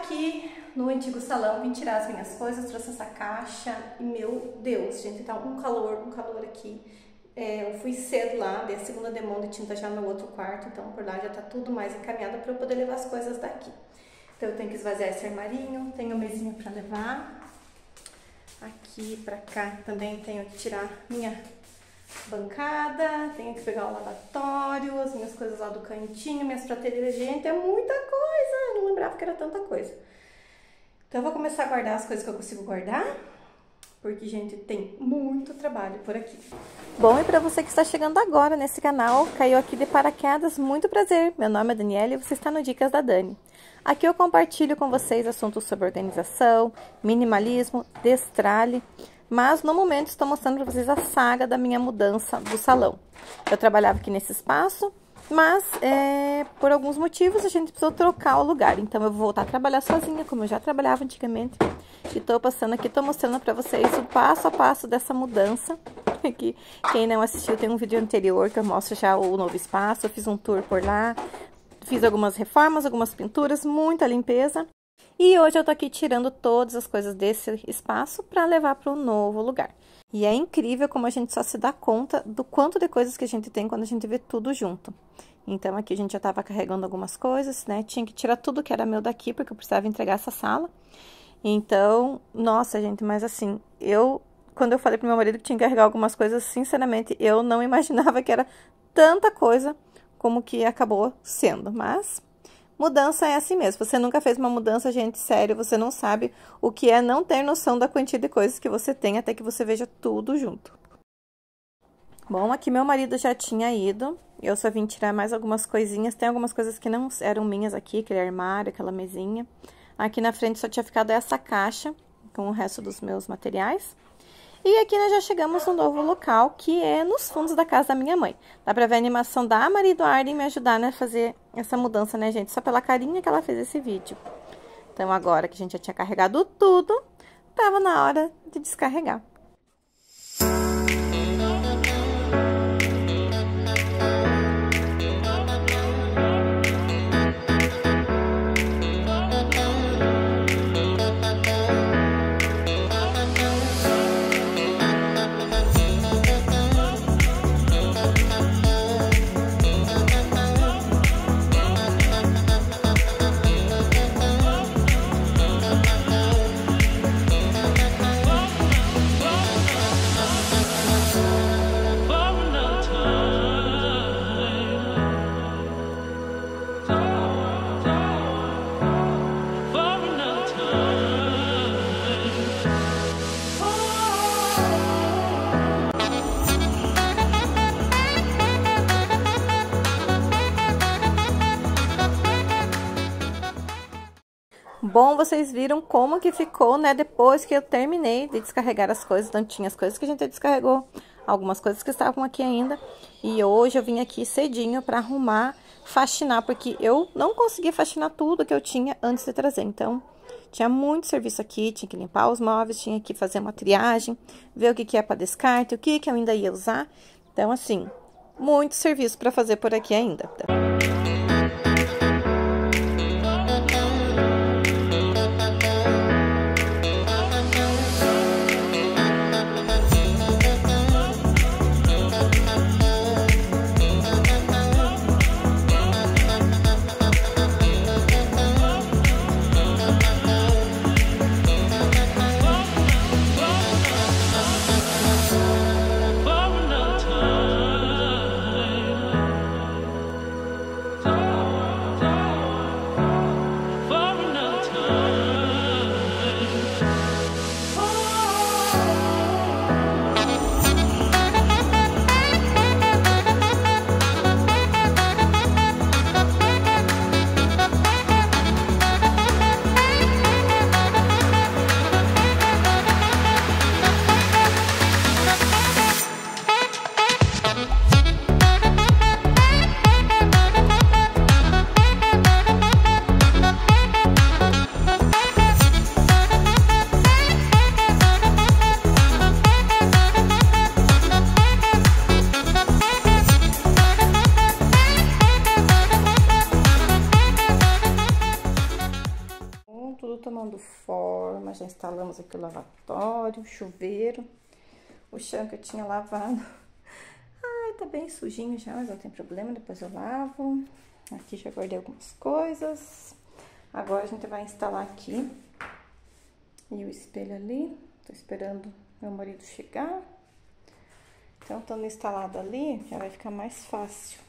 aqui no antigo salão, vim tirar as minhas coisas, trouxe essa caixa e, meu Deus, gente, tá um calor aqui. Eu fui cedo lá, dei a segunda demão de tinta já no outro quarto, então por lá já tá tudo mais encaminhado para eu poder levar as coisas daqui. Então eu tenho que esvaziar esse armarinho, tenho a mesinha para levar. Aqui pra cá também tenho que tirar minha bancada, tenho que pegar o lavatório, as minhas coisas lá do cantinho, minhas prateleiras. Gente, é muita coisa, eu não lembrava que era tanta coisa. Então eu vou começar a guardar as coisas que eu consigo guardar, porque, gente, tem muito trabalho por aqui. Bom, e para você que está chegando agora nesse canal, caiu aqui de paraquedas, muito prazer. Meu nome é Daniela e você está no Dicas da Dani. Aqui eu compartilho com vocês assuntos sobre organização, minimalismo, destralhe, mas no momento estou mostrando para vocês a saga da minha mudança do salão. Eu trabalhava aqui nesse espaço, mas por alguns motivos a gente precisou trocar o lugar. Então eu vou voltar a trabalhar sozinha, como eu já trabalhava antigamente. E tô passando aqui, tô mostrando pra vocês o passo a passo dessa mudança. Aqui, quem não assistiu, tem um vídeo anterior que eu mostro já o novo espaço. Eu fiz um tour por lá, fiz algumas reformas, algumas pinturas, muita limpeza. E hoje eu tô aqui tirando todas as coisas desse espaço pra levar para um novo lugar. E é incrível como a gente só se dá conta do quanto de coisas que a gente tem quando a gente vê tudo junto. Então aqui a gente já tava carregando algumas coisas, né? Tinha que tirar tudo que era meu daqui, porque eu precisava entregar essa sala. Então, nossa, gente, mas assim, quando eu falei pro meu marido que tinha que carregar algumas coisas, sinceramente, eu não imaginava que era tanta coisa como que acabou sendo. Mas mudança é assim mesmo. Você nunca fez uma mudança, gente, sério, você não sabe o que é não ter noção da quantia de coisas que você tem até que você veja tudo junto. Bom, aqui meu marido já tinha ido, eu só vim tirar mais algumas coisinhas. Tem algumas coisas que não eram minhas aqui, aquele armário, aquela mesinha. Aqui na frente só tinha ficado essa caixa com o resto dos meus materiais. E aqui nós já chegamos no novo local, que é nos fundos da casa da minha mãe. Dá pra ver a animação da Maria Eduarda em me ajudar, né, a fazer essa mudança, né, gente? Só pela carinha que ela fez esse vídeo. Então, agora que a gente já tinha carregado tudo, tava na hora de descarregar. Bom, vocês viram como que ficou, né, depois que eu terminei de descarregar as coisas. Então, tinha as coisas que a gente descarregou, algumas coisas que estavam aqui ainda. E hoje eu vim aqui cedinho pra arrumar, faxinar, porque eu não consegui faxinar tudo que eu tinha antes de trazer. Então, tinha muito serviço aqui, tinha que limpar os móveis, tinha que fazer uma triagem, ver o que é para descarte, o que eu ainda ia usar. Então, assim, muito serviço pra fazer por aqui ainda. instalamos aqui o lavatório, o chuveiro, o chão que eu tinha lavado. Ai, tá bem sujinho já, mas não tem problema, depois eu lavo. Aqui já guardei algumas coisas. Agora a gente vai instalar aqui. E o espelho ali, tô esperando meu marido chegar. Então, estando instalado ali, já vai ficar mais fácil.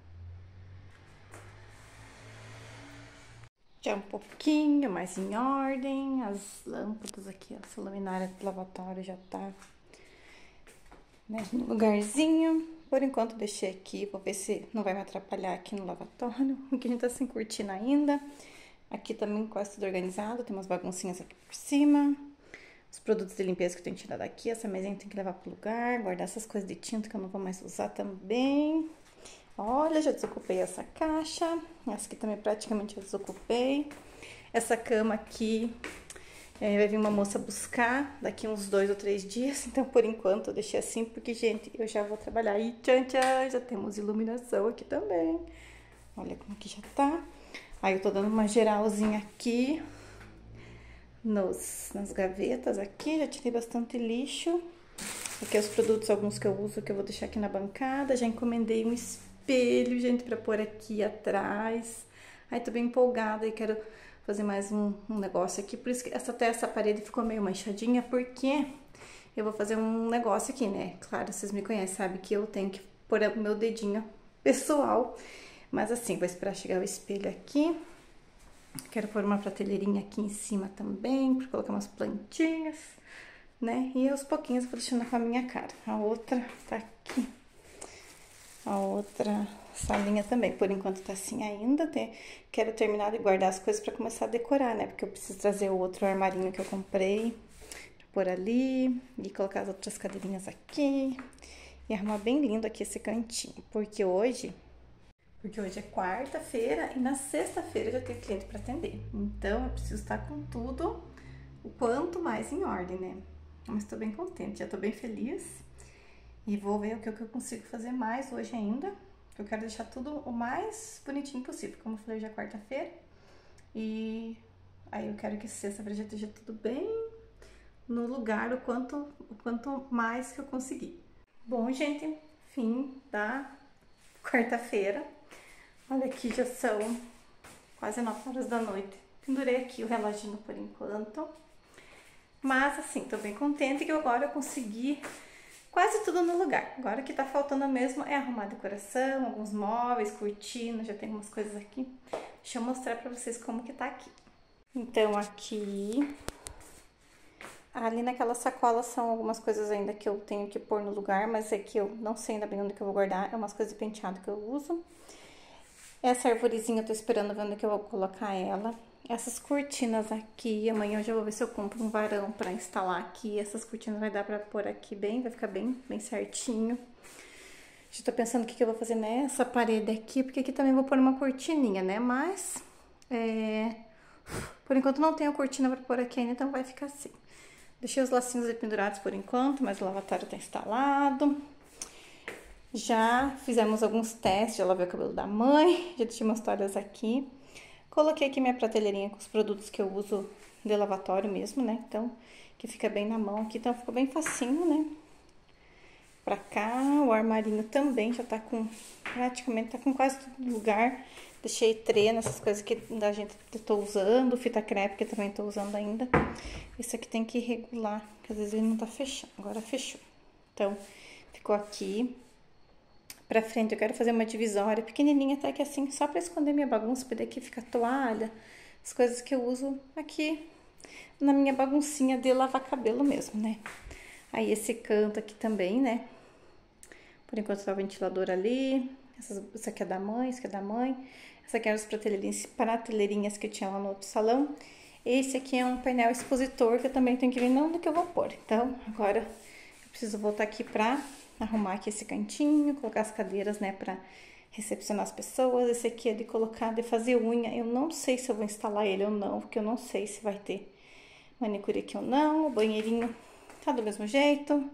Já um pouquinho mais em ordem. As lâmpadas aqui, essa luminária do lavatório já tá, né, no lugarzinho. Por enquanto, deixei aqui, vou ver se não vai me atrapalhar aqui no lavatório, porque a gente tá sem cortina ainda. Aqui também quase tudo organizado, tem umas baguncinhas aqui por cima. Os produtos de limpeza que eu tenho tirado aqui, essa mesinha tem que levar pro lugar, guardar essas coisas de tinta que eu não vou mais usar também. Olha, já desocupei essa caixa, essa aqui também praticamente já desocupei. Essa cama aqui, vai vir uma moça buscar daqui uns 2 ou 3 dias, então por enquanto eu deixei assim, porque, gente, eu já vou trabalhar. E tchan, tchan, já temos iluminação aqui também. Olha como que já tá. Aí eu tô dando uma geralzinha aqui nas gavetas aqui, já tirei bastante lixo. Aqui os produtos, alguns que eu uso, que eu vou deixar aqui na bancada. Já encomendei um espelho, gente, pra pôr aqui atrás. Aí tô bem empolgada e quero fazer mais um negócio aqui. Por isso que até essa parede ficou meio manchadinha, porque eu vou fazer um negócio aqui, né? Claro, vocês me conhecem, sabe que eu tenho que pôr o meu dedinho pessoal. Mas assim, vou esperar chegar o espelho aqui. Quero pôr uma prateleirinha aqui em cima também, para colocar umas plantinhas, né? E aos pouquinhos eu vou deixando com a minha cara. A outra tá aqui. A outra salinha também. Por enquanto tá assim ainda. Quero terminar de guardar as coisas para começar a decorar, né? Porque eu preciso trazer o outro armarinho que eu comprei pra pôr ali. E colocar as outras cadeirinhas aqui. E arrumar bem lindo aqui esse cantinho. Porque hoje é quarta-feira e na sexta-feira eu já tenho cliente para atender. Então, eu preciso estar com tudo o quanto mais em ordem, né? Mas tô bem contente, já tô bem feliz. E vou ver o que eu consigo fazer mais hoje ainda. Eu quero deixar tudo o mais bonitinho possível. Como eu falei, hoje é quarta-feira. E aí eu quero que sexta-feira já esteja tudo bem no lugar o quanto mais que eu conseguir. Bom, gente, fim da quarta-feira. Olha aqui, já são quase 9 horas da noite. Pendurei aqui o reloginho por enquanto. Mas assim, tô bem contente que agora eu consegui quase tudo no lugar. Agora o que tá faltando mesmo é arrumar a decoração, alguns móveis, cortinas, já tem algumas coisas aqui. Deixa eu mostrar pra vocês como que tá aqui. Então aqui, ali naquela sacola são algumas coisas ainda que eu tenho que pôr no lugar, mas é que eu não sei ainda bem onde que eu vou guardar. É umas coisas de penteado que eu uso. Essa arvorezinha eu tô esperando ver onde que eu vou colocar ela. Essas cortinas aqui, amanhã eu já vou ver se eu compro um varão pra instalar aqui. Essas cortinas vai dar pra pôr aqui bem, vai ficar bem certinho. Já tô pensando o que eu vou fazer nessa parede aqui, porque aqui também vou pôr uma cortininha, né? Mas, por enquanto não tenho cortina pra pôr aqui ainda, então vai ficar assim. Deixei os lacinhos pendurados por enquanto, mas o lavatório tá instalado. Já fizemos alguns testes, já lavei o cabelo da mãe, já deixei umas toalhas aqui. Coloquei aqui minha prateleirinha com os produtos que eu uso de lavatório mesmo, né? Então, que fica bem na mão aqui, então ficou bem facinho, né? Pra cá, o armarinho também já tá com, praticamente tá com quase todo lugar. Deixei trê nessas coisas que a gente tô usando, fita crepe que também tô usando ainda. Isso aqui tem que regular, porque às vezes ele não tá fechando, agora fechou. Então, ficou aqui. Pra frente eu quero fazer uma divisória pequenininha, até que assim, só pra esconder minha bagunça, porque daqui fica a toalha, as coisas que eu uso aqui na minha baguncinha de lavar cabelo mesmo, né? Aí esse canto aqui também, né? Por enquanto tá o ventilador ali, essa aqui é da mãe, essa aqui é da mãe. Essa aqui é as prateleirinhas que eu tinha lá no outro salão. Esse aqui é um painel expositor que eu também tenho que ver onde que eu vou pôr. Então, agora eu preciso voltar aqui pra arrumar aqui esse cantinho, colocar as cadeiras, né, pra recepcionar as pessoas. Esse aqui é de fazer unha. Eu não sei se eu vou instalar ele ou não, porque eu não sei se vai ter manicure aqui ou não. O banheirinho tá do mesmo jeito.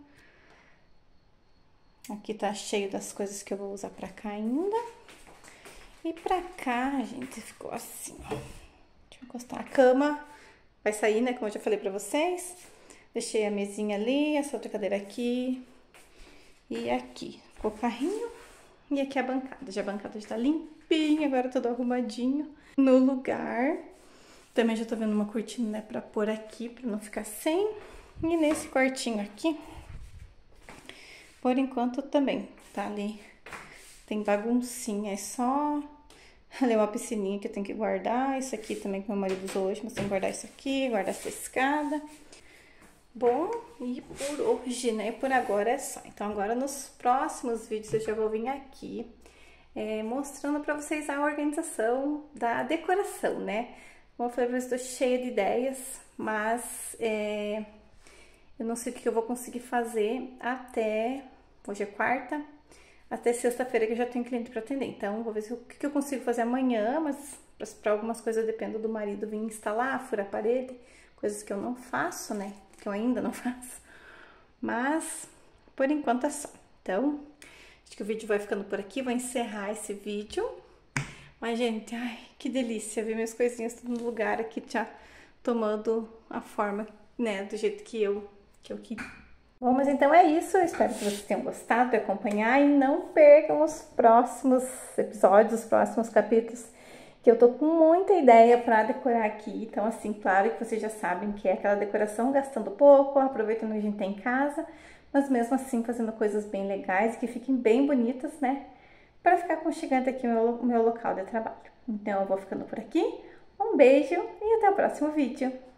Aqui tá cheio das coisas que eu vou usar pra cá ainda. E pra cá, gente, ficou assim, ó. Deixa eu encostar a cama. vai sair, né, como eu já falei pra vocês. Deixei a mesinha ali, essa outra cadeira aqui e aqui. Ficou o carrinho e aqui a bancada. Já a bancada já tá limpinha, agora tudo arrumadinho no lugar. Também já tô vendo uma cortina, né, pra pôr aqui, pra não ficar sem. E nesse quartinho aqui, por enquanto também tá ali. Tem baguncinha, é só ali uma piscininha que eu tenho que guardar. Isso aqui também que meu marido usou hoje, mas tem que guardar isso aqui, guardar essa escada. Bom, e por hoje, né, por agora é só. Então agora nos próximos vídeos eu já vou vir aqui mostrando pra vocês a organização da decoração, né. Como eu falei pra vocês, tô cheia de ideias, mas eu não sei o que eu vou conseguir fazer até, hoje é quarta, até sexta-feira que eu já tenho cliente para atender. Então, vou ver o que eu consigo fazer amanhã, mas para algumas coisas depende do marido vir instalar, furar a parede, coisas que eu não faço, né? Que eu ainda não faço. Mas, por enquanto é só. Então, acho que o vídeo vai ficando por aqui, vou encerrar esse vídeo. Mas, gente, ai, que delícia ver minhas coisinhas tudo no lugar aqui, já tomando a forma, né, do jeito que eu queria. Bom, mas então é isso, eu espero que vocês tenham gostado de acompanhar e não percam os próximos episódios, os próximos capítulos, que eu tô com muita ideia para decorar aqui. Então, assim, claro que vocês já sabem que é aquela decoração gastando pouco, aproveitando que a gente tem em casa, mas mesmo assim fazendo coisas bem legais, que fiquem bem bonitas, né? Para ficar aconchegante aqui o meu local de trabalho. Então, eu vou ficando por aqui, um beijo e até o próximo vídeo.